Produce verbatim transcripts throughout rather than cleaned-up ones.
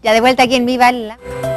Ya de vuelta aquí en Viva la...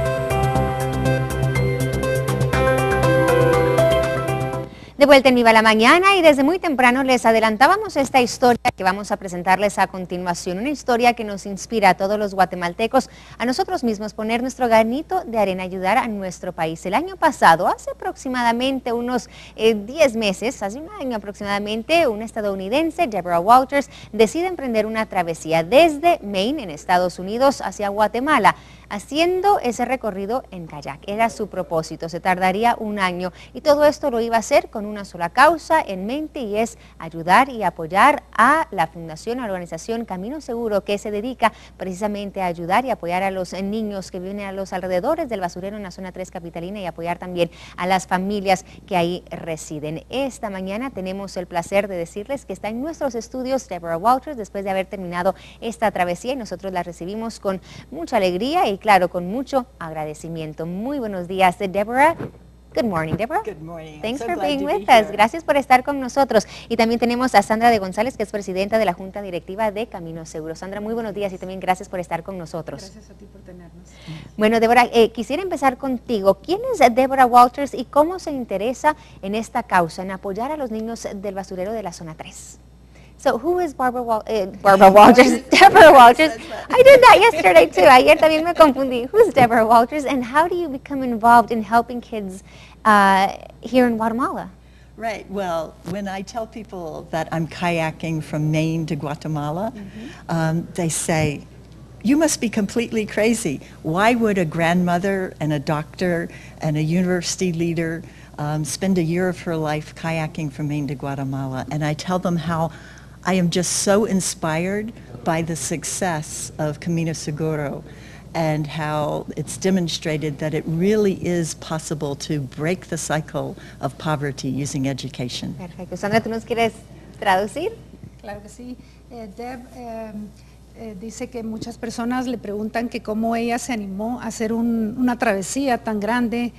De vuelta en Viva la Mañana y desde muy temprano les adelantábamos esta historia que vamos a presentarles a continuación. Una historia que nos inspira a todos los guatemaltecos, a nosotros mismos, poner nuestro granito de arena, ayudar a nuestro país. El año pasado, hace aproximadamente unos eh, diez meses, hace un año aproximadamente, una estadounidense, Deborah Walters, decide emprender una travesía desde Maine, en Estados Unidos, hacia Guatemala, haciendo ese recorrido en kayak. Era su propósito, se tardaría un año y todo esto lo iba a hacer con una sola causa en mente, y es ayudar y apoyar a la fundación, a la organización Camino Seguro, que se dedica precisamente a ayudar y apoyar a los niños que viven a los alrededores del basurero en la zona tres capitalina y apoyar también a las familias que ahí residen. Esta mañana tenemos el placer de decirles que está en nuestros estudios Deborah Walters después de haber terminado esta travesía, y nosotros la recibimos con mucha alegría y claro, con mucho agradecimiento. Muy buenos días, Deborah. Good morning, Deborah. Good morning. Thanks So for glad being to with be us. here. Gracias por estar con nosotros. Y también tenemos a Sandra de González, que es presidenta de la Junta Directiva de Camino Seguro. Sandra, muy buenos días y también gracias por estar con nosotros. Gracias a ti por tenernos. Bueno, Deborah, eh, quisiera empezar contigo. ¿Quién es Deborah Walters y cómo se interesa en esta causa, en apoyar a los niños del basurero de la zona tres? So, who is Barbara, Wal uh, Barbara Walters? Deborah Walters. I did that yesterday too. Ayer también me confundí. Who's Deborah Walters, and how do you become involved in helping kids uh, here in Guatemala? Right. Well, when I tell people that I'm kayaking from Maine to Guatemala, mm-hmm. um, they say, "You must be completely crazy. Why would a grandmother and a doctor and a university leader um, spend a year of her life kayaking from Maine to Guatemala?" And I tell them how I am just so inspired by the success of Camino Seguro and how it's demonstrated that it really is possible to break the cycle of poverty using education. Perfecto. Sandra, ¿tú nos quieres traducir? Claro que sí. Eh, Deb eh, eh, dice que muchas personas le preguntan que cómo ella se animó a hacer un, una travesía tan grande,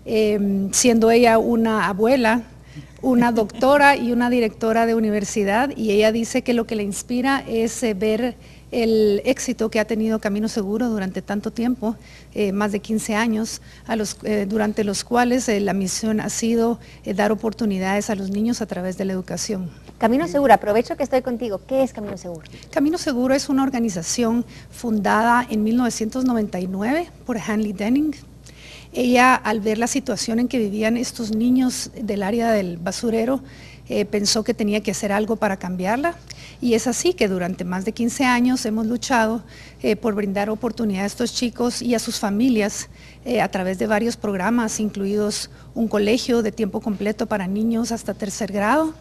eh, siendo ella una abuela, una doctora y una directora de universidad, y ella dice que lo que le inspira es eh, ver el éxito que ha tenido Camino Seguro durante tanto tiempo, eh, más de quince años, a los, eh, durante los cuales eh, la misión ha sido eh, dar oportunidades a los niños a través de la educación. Camino Seguro, aprovecho que estoy contigo. ¿Qué es Camino Seguro? Camino Seguro es una organización fundada en mil novecientos noventa y nueve por Hanley Denning. Ella, al ver la situación en que vivían estos niños del área del basurero, eh, pensó que tenía que hacer algo para cambiarla, y es así que durante más de quince años hemos luchado eh, por brindar oportunidad a estos chicos y a sus familias eh, a través de varios programas, incluidos un colegio de tiempo completo para niños hasta tercer grado,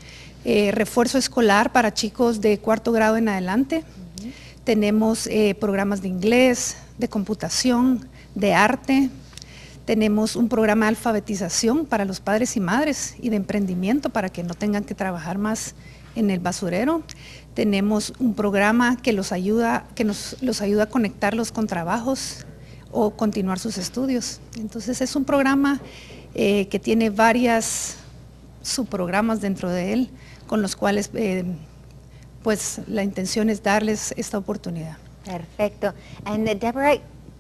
eh, refuerzo escolar para chicos de cuarto grado en adelante. Uh-huh. Tenemos eh, programas de inglés, de computación, de arte. Tenemos un programa de alfabetización para los padres y madres y de emprendimiento para que no tengan que trabajar más en el basurero. Tenemos un programa que los ayuda, que nos, los ayuda a conectarlos con trabajos o continuar sus estudios. Entonces es un programa eh, que tiene varias subprogramas dentro de él, con los cuales eh, pues la intención es darles esta oportunidad. Perfecto. And uh, Deborah,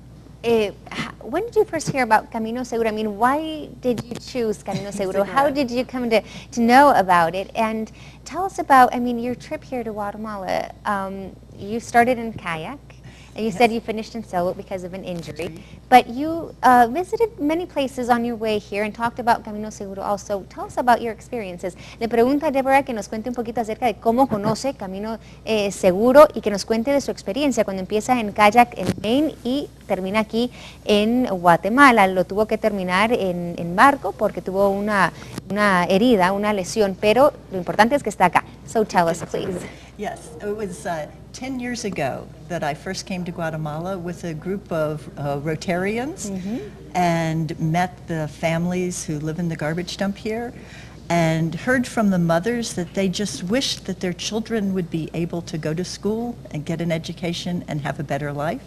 Uh, when did you first hear about Camino Seguro? I mean, why did you choose Camino Seguro? How did you come to, to know about it? And tell us about, I mean, your trip here to Guatemala. Um, you started in kayak, and you yes. said you finished in sailboat because of an injury. But you uh, visited many places on your way here and talked about Camino Seguro also. Tell us about your experiences. Le pregunto a Deborah que nos cuente un poquito acerca de cómo conoce Camino eh, Seguro y que nos cuente de su experiencia cuando empieza en kayak en Maine y termina aquí en Guatemala. Lo tuvo que terminar en, en barco porque tuvo una, una herida, una lesión, pero lo importante es que está acá. So tell us, please. Yes, it was uh, ten years ago that I first came to Guatemala with a group of uh, Rotarians mm-hmm. and met the families who live in the garbage dump here and heard from the mothers that they just wished that their children would be able to go to school and get an education and have a better life.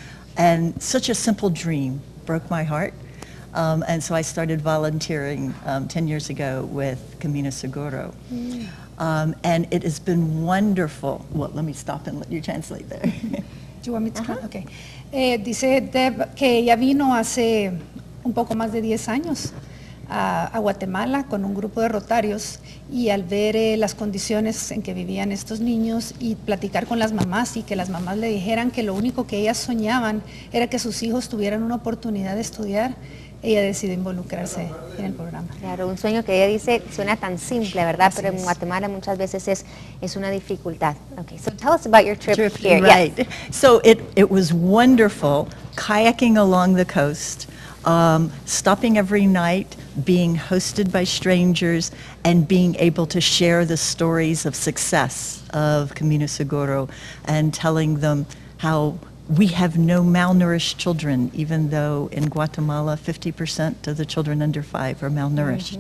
And such a simple dream broke my heart. Um, and so I started volunteering um, ten years ago with Camino Seguro. Mm. Um, and it has been wonderful. Well, let me stop and let you translate there. you want me to count? Okay. Eh, dice Deb que ella vino hace un poco más de diez años a, a Guatemala con un grupo de rotarios y al ver eh, las condiciones en que vivían estos niños y platicar con las mamás y que las mamás le dijeran que lo único que ellas soñaban era que sus hijos tuvieran una oportunidad de estudiar, ella decidió involucrarse en el programa. Claro, un sueño que ella dice suena tan simple, ¿verdad? Así Pero en es. Guatemala muchas veces es, es una dificultad. Okay, so tell us about your trip, Trip, here. right. Yes. So it, it was wonderful kayaking along the coast, um, stopping every night, being hosted by strangers, and being able to share the stories of success of Camino Seguro and telling them how we have no malnourished children, even though in Guatemala fifty percent of the children under five are malnourished.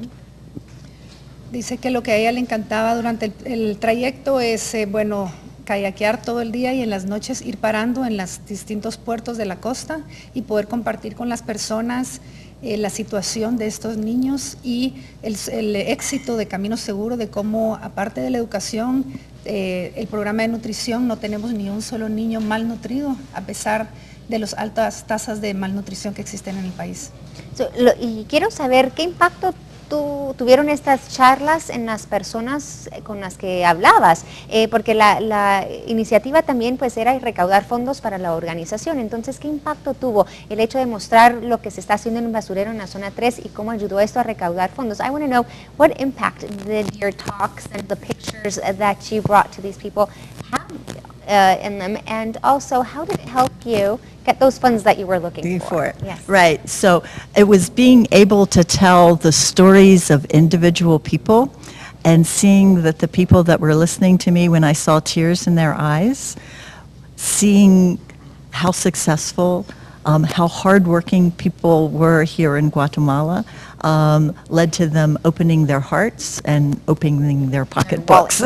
Dice que lo que a ella le encantaba durante el, el trayecto es, eh, bueno, kayakear todo el día y en las noches ir parando en los distintos puertos de la costa y poder compartir con las personas eh, la situación de estos niños y el, el éxito de Camino Seguro, de cómo aparte de la educación, eh, el programa de nutrición, no tenemos ni un solo niño malnutrido a pesar de las altas tasas de malnutrición que existen en el país. So, lo, y quiero saber qué impacto tu, tuvieron estas charlas en las personas con las que hablabas, eh, porque la, la iniciativa también pues era recaudar fondos para la organización. Entonces, ¿qué impacto tuvo el hecho de mostrar lo que se está haciendo en un basurero en la zona tres y cómo ayudó esto a recaudar fondos? I want to know what impact did your talks and the pictures that you brought to these people have uh, in them, and also how did it help you get those funds that you were looking For. Yes. Right. So it was being able to tell the stories of individual people and seeing that the people that were listening to me, when I saw tears in their eyes, seeing how successful, um, how hardworking people were here in Guatemala, um, led to them opening their hearts and opening their pocketbooks.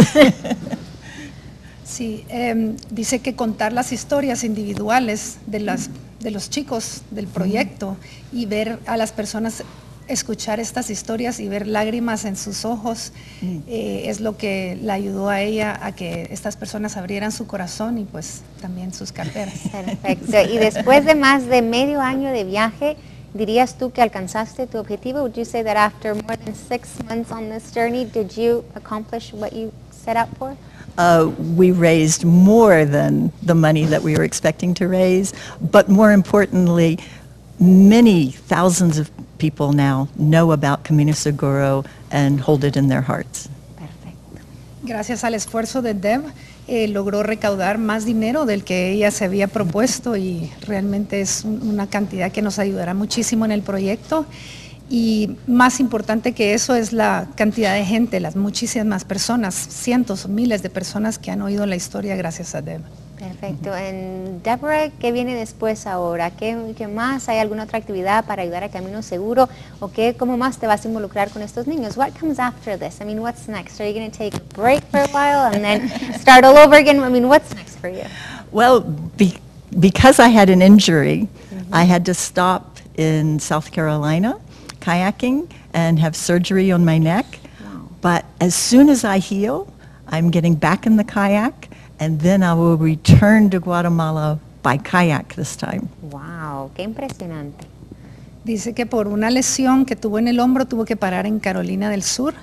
Sí, eh, dice que contar las historias individuales de, las, de los chicos del proyecto y ver a las personas escuchar estas historias y ver lágrimas en sus ojos eh, es lo que le ayudó a ella a que estas personas abrieran su corazón y pues también sus carteras. Perfecto. Y después de más de medio año de viaje, ¿dirías tú que alcanzaste tu objetivo? Would you say that after more than six months on this journey, did you accomplish what you set out for? Uh, we raised more than the money that we were expecting to raise, but more importantly, many thousands of people now know about Camino Seguro and hold it in their hearts. Perfecto. Gracias al esfuerzo de Deb, eh, logró recaudar más dinero del que ella se había propuesto y realmente es un, una cantidad que nos ayudará muchísimo en el proyecto. Y más importante que eso es la cantidad de gente, las muchísimas personas, cientos o miles de personas que han oído la historia gracias a Deb. Perfecto. En Deborah, ¿qué viene después ahora? ¿Qué, ¿Qué más? ¿Hay alguna otra actividad para ayudar a Camino Seguro? ¿O qué, cómo más te vas a involucrar con estos niños? What comes after this? I mean, what's next? Are you going to take a break for a while and then start all over again? I mean, what's next for you? Well, be, because I had an injury, mm-hmm. I had to stop in South Carolina kayaking and have surgery on my neck. Wow. But as soon as I heal, I'm getting back in the kayak, and then I will return to Guatemala by kayak this time. Wow, qué impresionante. Dice que por una lesión que tuvo en el hombro tuvo que parar en Carolina del Sur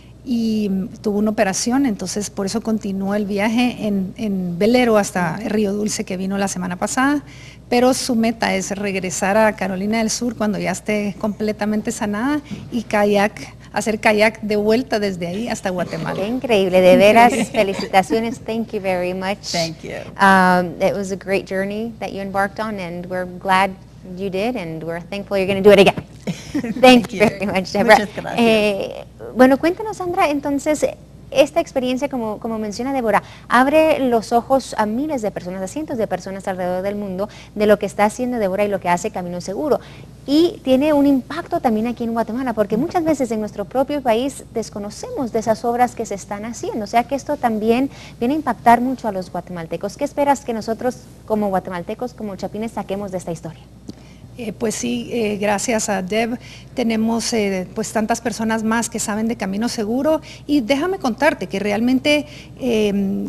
y tuvo una operación, entonces por eso continuó el viaje en, en velero hasta Río Dulce, que vino la semana pasada, pero su meta es regresar a Carolina del Sur cuando ya esté completamente sanada y kayak, hacer kayak de vuelta desde ahí hasta Guatemala. Qué increíble, de veras, felicitaciones, thank you very much. Thank you. Um, it was a great journey that you embarked on, and we're glad you did, and we're thankful you're going to do it again. Thank, Thank you very much, Deborah. Muchas gracias. Eh, bueno, cuéntanos, Sandra, entonces, esta experiencia, como, como menciona Deborah, abre los ojos a miles de personas, a cientos de personas alrededor del mundo de lo que está haciendo Deborah y lo que hace Camino Seguro. Y tiene un impacto también aquí en Guatemala, porque muchas veces en nuestro propio país desconocemos de esas obras que se están haciendo. O sea que esto también viene a impactar mucho a los guatemaltecos. ¿Qué esperas que nosotros como guatemaltecos, como chapines, saquemos de esta historia? Eh, pues sí, eh, gracias a Deb tenemos eh, pues tantas personas más que saben de Camino Seguro y déjame contarte que realmente eh,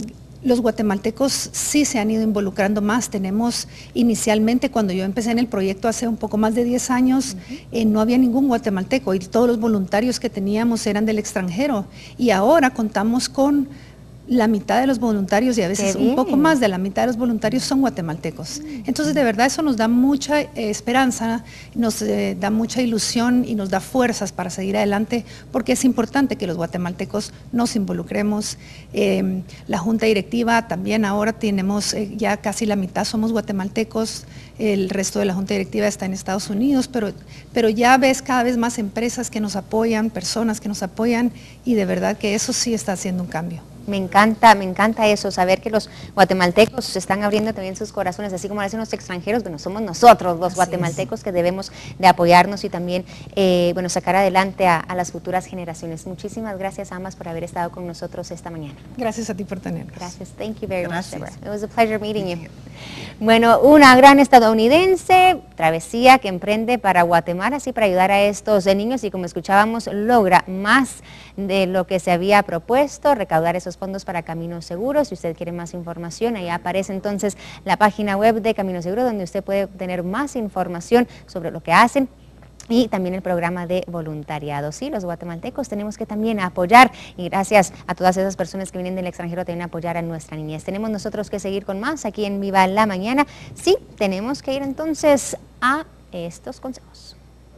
los guatemaltecos sí se han ido involucrando más. Tenemos inicialmente, cuando yo empecé en el proyecto hace un poco más de diez años, uh-huh. eh, no había ningún guatemalteco y todos los voluntarios que teníamos eran del extranjero. Y ahora contamos con la mitad de los voluntarios y a veces un poco más de la mitad de los voluntarios son guatemaltecos. Entonces, de verdad, eso nos da mucha eh, esperanza, nos eh, da mucha ilusión y nos da fuerzas para seguir adelante, porque es importante que los guatemaltecos nos involucremos. Eh, la junta directiva también ahora tenemos, eh, ya casi la mitad somos guatemaltecos, el resto de la junta directiva está en Estados Unidos, pero, pero ya ves cada vez más empresas que nos apoyan, personas que nos apoyan, y de verdad que eso sí está haciendo un cambio. Me encanta, me encanta eso, saber que los guatemaltecos se están abriendo también sus corazones, así como lo hacen los extranjeros. Bueno, somos nosotros los así guatemaltecos es. que debemos de apoyarnos y también, eh, bueno, sacar adelante a, a las futuras generaciones. Muchísimas gracias a ambas por haber estado con nosotros esta mañana. Gracias a ti por tenernos. Gracias, thank you very gracias. much, Deborah. It was a pleasure meeting you. Bueno, una gran estadounidense, travesía que emprende para Guatemala, así para ayudar a estos niños, y como escuchábamos, logra más de lo que se había propuesto, recaudar esos fondos para Caminos Seguros. Si usted quiere más información, ahí aparece entonces la página web de Caminos Seguros, donde usted puede obtener más información sobre lo que hacen, y también el programa de voluntariado. Sí, los guatemaltecos tenemos que también apoyar, y gracias a todas esas personas que vienen del extranjero también apoyar a nuestra niñez. Tenemos nosotros que seguir con más aquí en Viva la Mañana. Sí, tenemos que ir entonces a estos consejos.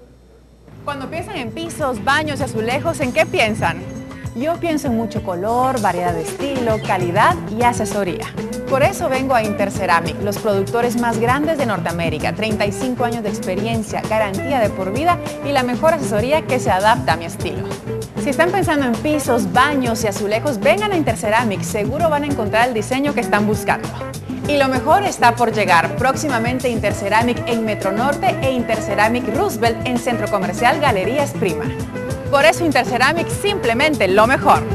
Cuando piensan en pisos, baños y azulejos, ¿en qué piensan? Yo pienso en mucho color, variedad de estilo, calidad y asesoría. Por eso vengo a Interceramic, los productores más grandes de Norteamérica, treinta y cinco años de experiencia, garantía de por vida y la mejor asesoría que se adapta a mi estilo. Si están pensando en pisos, baños y azulejos, vengan a Interceramic, seguro van a encontrar el diseño que están buscando. Y lo mejor está por llegar, próximamente Interceramic en Metro Norte e Interceramic Roosevelt en Centro Comercial Galerías Prima. Por eso Interceramic, simplemente lo mejor.